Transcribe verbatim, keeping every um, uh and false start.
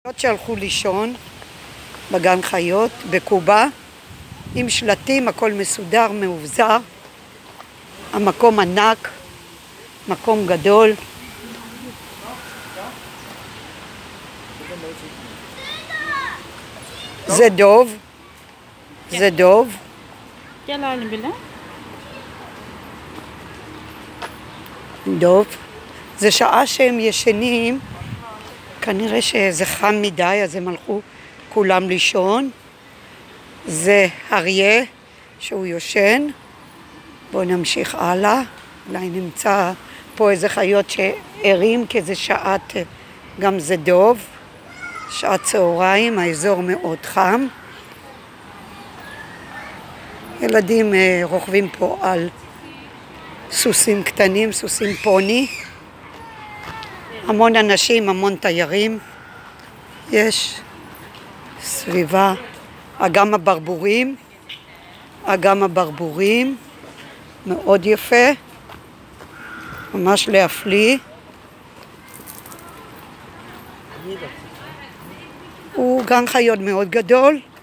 שהלכו לישון בגן חיות בקובה עם שלטים, הכל מסודר, מאובזר. המקום ענק, מקום גדול. זה דוב, זה דוב. דוב. זה שעה שהם ישנים, כנראה שזה חם מדי, אז הם הלכו כולם לישון. זה אריה שהוא יושן. בואו נמשיך הלאה. אולי נמצא פה איזה חיות שערים, כי זה שעת, גם זה דוב. שעת צהריים, האזור מאוד חם. ילדים רוכבים פה על סוסים קטנים, סוסים פוני. המון אנשים, המון תיירים. יש סביבה אגם הברבורים. אגם הברבורים. מאוד יפה. ממש להפליא. הוא גן חיות מאוד גדול.